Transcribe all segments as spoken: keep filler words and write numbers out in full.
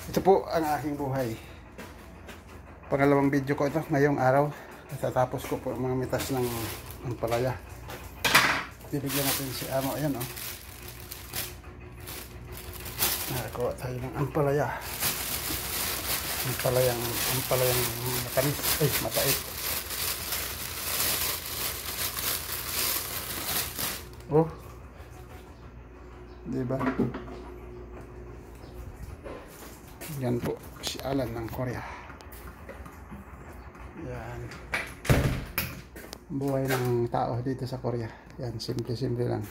Ito po ang aking buhay. Pangalawang video ko ito ngayong araw. Tatapos ko po ang mga mitas ng ampalaya. Bibigyan natin si Amo. Ayan o. Oh. Nakakuha tayo ng ampalaya. Ampalayang, ampalayang matamis. Ay, matait. Oh. Diba? Yan po si Alan ng Korea. Yan. Buhay ng tao dito sa Korea. Yan, simple-simple lang.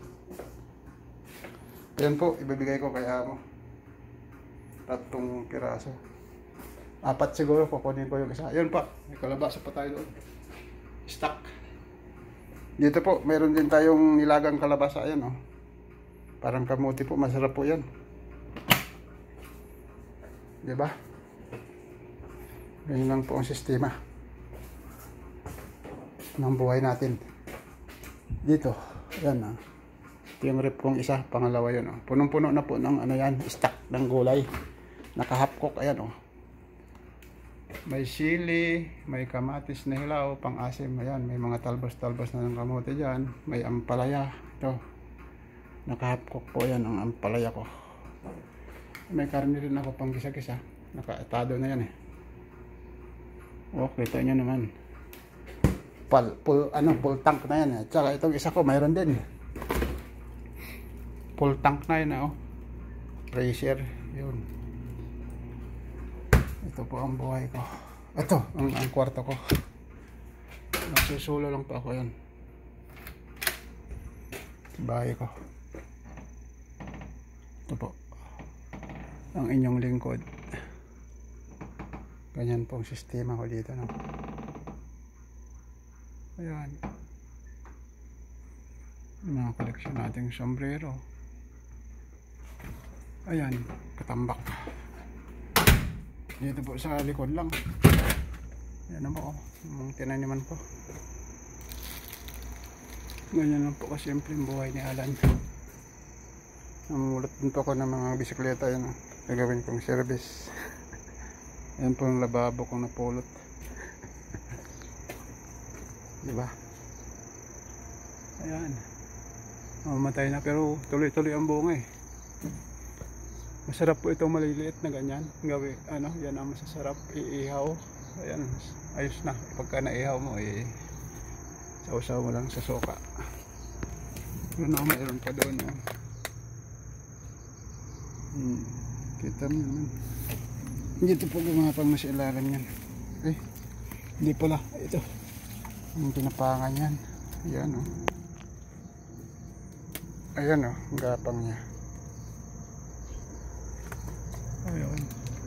Yan po, ibibigay ko kay Amo. Tatlong piraso. Apat siguro, kukunin ko yung isa. Yun pa, may kalabasa pa tayo doon. Stock. Dito po, meron din tayong nilagang kalabasa. Ayan o. Oh. Parang kamuti po, masarap po yan. Diba? Ganyan lang po ang sistema ng buhay natin. Dito, ayan ah. Ito yung rep kong isa, pangalawa yun oh. Punong-puno na po ng ano yan, stock ng gulay. Naka-half-cook, ayan oh. May sili, may kamatis na hilaw, pang-asim, ayan. May mga talbos-talbos na ng kamote dyan. May ampalaya, ito. Naka-half-cook po yan ang ampalaya ko. May karne rin ako pang gisa-gisa. Naka-atado na yan eh. Oh, kita nyo naman. Pal, full, ano, full tank na yan eh. Tsaka itong isa ko, mayroon din. Full tank na yan oh. Pressure, yun. Ito po ang buhay ko. Ito, ang, ang kwarto ko. Nagsusulo lang pa ako yan. Bahay ko. Ito po. Ang inyong lingkod. Ganyan po ang sistema ko dito, no? Ayan. Yung mga koleksyon nating sombrero. Ayan, katambak. Dito po sa likod lang. Ayan na po, yung tinaniman ko. Ganyan lang po kasimple yung buhay ni Alan. Namulot din po ako ng mga bisikleta yun. Gagawin kong service. Ayan po yung lababo kong napulot. Diba? Ayan. Mamatay na pero tuloy-tuloy ang bunga eh. Masarap po itong maliliit na ganyan. Gawin, ano, yan ang masasarap. Iihaw. Ayan, ayos na. Pagka naihaw mo, eh, sausaw mo lang sa suka. Yun na, mayroon pa doon. Eh. Hmm. Kita mo naman. Dito po mga pang masilaran yan. Eh, hindi pala. Ito. Ang pinapangan yan. Ayan o. Oh. Ayan o. Oh, ang gapang niya. Ayan.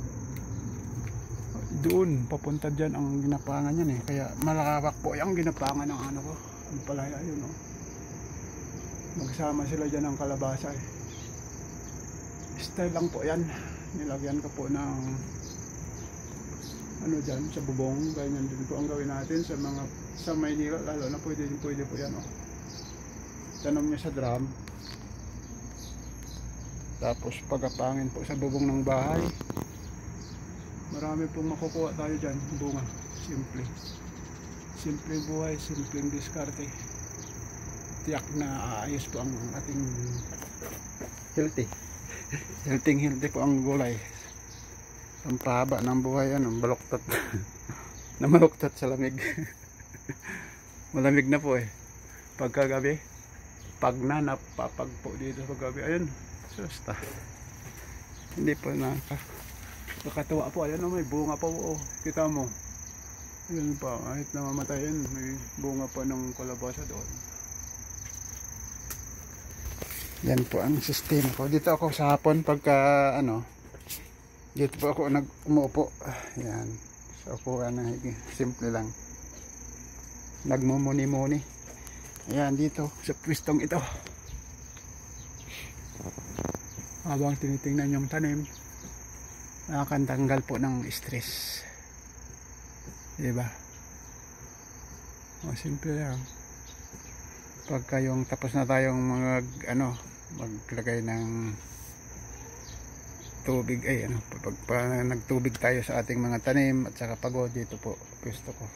Doon. Papunta dyan ang ginapangan yan eh. Kaya malakawak po yung ginapangan ng ano ko. Ang palaya yun o. Oh. Magsama sila dyan ng kalabasa eh. Style lang po yan. Nilagyan ko po ng ano dyan sa bubong. Ganyan din po ang gawin natin sa mga sa Maynila. Lalo na pwede, pwede po yan oh. Tanom nyo sa drum. Tapos pagapangin po sa bubong ng bahay. Marami pong makukuha tayo dyan. Bunga. Simple. Simple buhay. Simple diskarte. Tiyak na ayos po ang ating healthy. Healthy healthy po ang gulay. Ang pahaba ng buhay ano, baluktot. Na maluktot sa lamig. Malamig na po eh. Pagkagabi, pag na napapag po dito paggabi, ayun, susta. Hindi po na nakakatuwa po, ayun, may bunga pa po. Oh. Kita mo. Ayun pa, kahit namamatay yan, may bunga pa ng kalabasa doon. Yan po ang sistema ko. Dito ako sa hapon pagka ano, dito po ako nag umuupo. Yan. So ako ano, simple lang. Nagmumuni-muni. Ayan dito sa pwestong ito. Habang tinitingnan yung tanim, nakakatanggal po ng stress. Diba? O simple lang. Pagka yung tapos na tayong mga ano, maglagay ng tubig ay ano, pag, pag nagtubig tayo sa ating mga tanim at saka pagod, dito po gusto ko.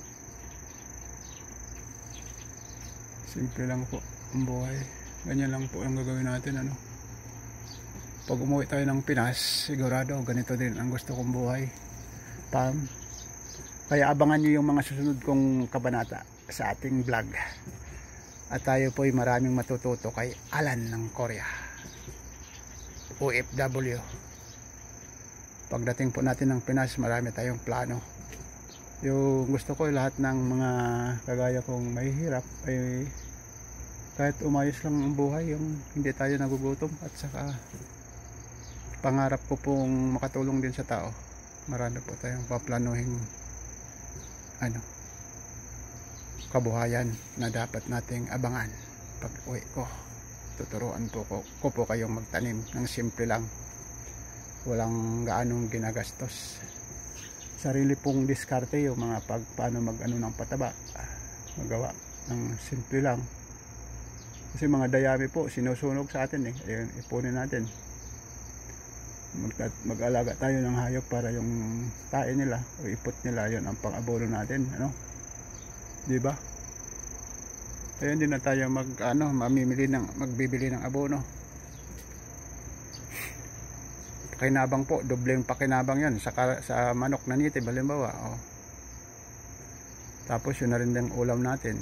Simple lang po ang buhay. Ganyan lang po ang gagawin natin, ano. Pag umuwi tayo ng Pinas, sigurado ganito din ang gusto kong buhay. Pam. Kaya abangan nyo yung mga susunod kong kabanata sa ating vlog. At tayo po ay maraming matututo kay Alan ng Korea, O F W. Pagdating po natin ng Pinas, marami tayong plano. Yung gusto ko lahat ng mga kagaya kong mahihirap ay kahit umayos lang ang buhay, yung hindi tayo nagugutom, at saka pangarap ko pong makatulong din sa tao. Marami po tayong paplanuhin ano, kabuhayan na dapat nating abangan. Pag uwi ko, tuturuan po ko, ko po kayong magtanim ng simple lang, walang gaanong ginagastos. Sarili pong diskarte yung mga pag paano mag ano ng pataba, magawa ng simple lang. Kasi mga dayami po sinusunog sa atin eh. Ayun, ipunin natin. Mag-alaga tayo ng hayop para yung tae nila o ipot nila, yun ang pang-abono natin, ano, di ba? Kaya hindi na tayo mag ano, mamimili ng magbibili ng abono. Pakinabang po, dobleng pakinabang yan sa, sa manok na nitib, halimbawa, oh. Tapos yun na rin yung ulam natin.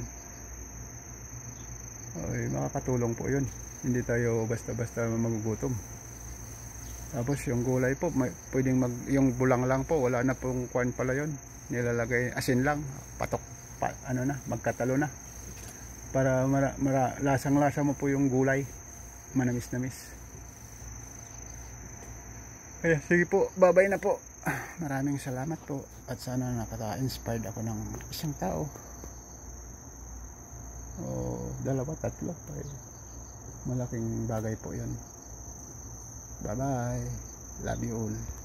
Ay, makakatulong po yun. Hindi tayo basta-basta magugutom. Tapos yung gulay po, may, pwedeng mag, yung bulang lang po, wala na pong kuwan pala yun. Nilalagay, asin lang, patok, pa, ano na, magkatalo na. Para mara, mara, lasang-lasa mo po yung gulay. Manamis-namis. Kaya sige po, babay na po. Maraming salamat po. At sana nakaka-inspired ako ng isang tao. O dalawa, tatlo. Malaking bagay po yun. Bye bye. Love you all.